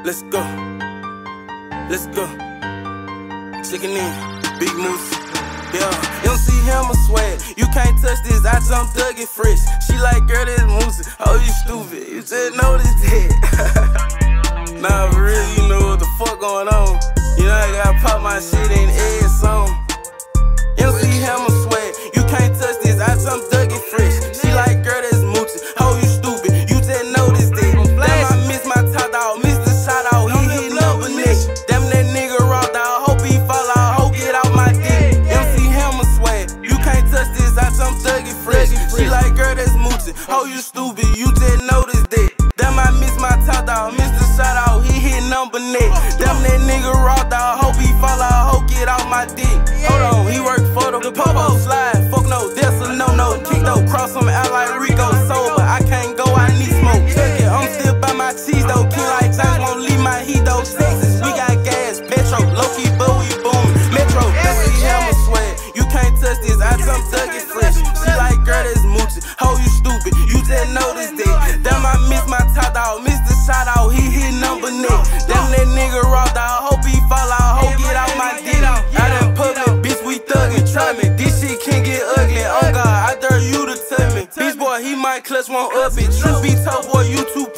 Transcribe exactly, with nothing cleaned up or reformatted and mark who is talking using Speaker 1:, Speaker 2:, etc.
Speaker 1: Let's go. Let's go. Checking in. Big Moose. Yeah. M C Hammer swag. You can't touch this. I jump Thug it fresh. She like, girl, this Moose. Oh, you stupid. You just noticed that. Nah, for real, you know what the fuck going on. You know I gotta pop my shit in every song. M C Hammer swag. You can't touch this. I jump Thug it fresh. She like, girl, this Moose. Oh, you stupid. You just noticed that. Damn, I miss my top dog. Miss the shot out. He hit number next. Damn, that nigga raw dog. Hope he fall out. Hope get out my dick. M C Hammer swag. You can't touch this. I jump Thug it fresh. She like, girl, that's Moochie. Oh, you stupid. You just noticed that. Damn, I miss my top dog. Miss the shot out. He hit number next. Damn, that nigga raw dog. Hope he fall out. Hope get out my dick. Hold on, he work for the, the Popo slide. Fuck no, that's a no-no. Kick though, cross him out like Rico. Sober, I can't go, I need smoke. Check it, I'm still by my cheese though. King like James won't leave my heat though. Texas, we got gas, petro, low-key, but we boom. Metro, M C Hammer swag. You can't touch this, I jump Thug it fresh. She like, girl, that's Moochie. Oh, you stupid, you just noticed that. Damn, I miss my top dog, miss the shot out. He hit number next. Damn, that nigga raw dog. Hope he fall out, hope get out my dick. I done public, bitch, we thuggin', try me. This shit can't get ugly. Oh God, I dare you to tell me. Bitch boy, he might clutch one up it. Truth be told, boy, you too